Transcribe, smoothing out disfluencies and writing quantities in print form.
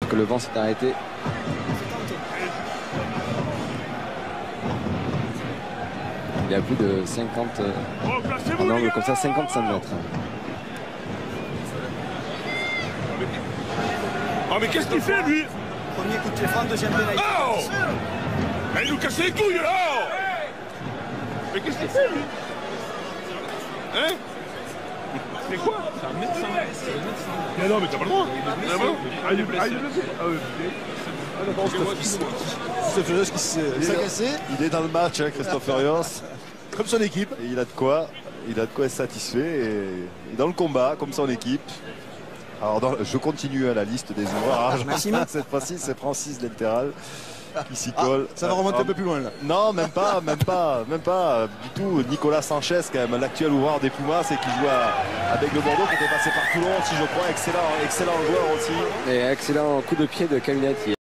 que le vent s'est arrêté. Il y a plus de 50 en angle comme ça, 55 mètres. Oh mais qu'est-ce qu'il fait lui? Premier coup de téléphone, deuxième pénalité. Oh, mais il nous casse les couilles là. Mais qu'est-ce qu'il fait lui? Hein? C'est quoi? C'est un médecin. Mais non mais t'as pas le droit. Il est blessé. Christophe Furios qui s'est cassé. Il est dans le match, hein, Christophe Furios. Comme son équipe. Et il a de quoi être satisfait. Et dans le combat, comme son équipe. Alors, je continue à la liste des ouvrages. Cette fois-ci, c'est Francis Letteral qui s'y colle. Ça va remonter un peu plus loin là. Non, même pas du tout. Nicolas Sanchez, quand même, l'actuel ouvreur des Pumas et qui joue avec le Bordeaux, qui était passé par Toulon aussi, je crois. Excellent joueur aussi. Et excellent coup de pied de Caminati.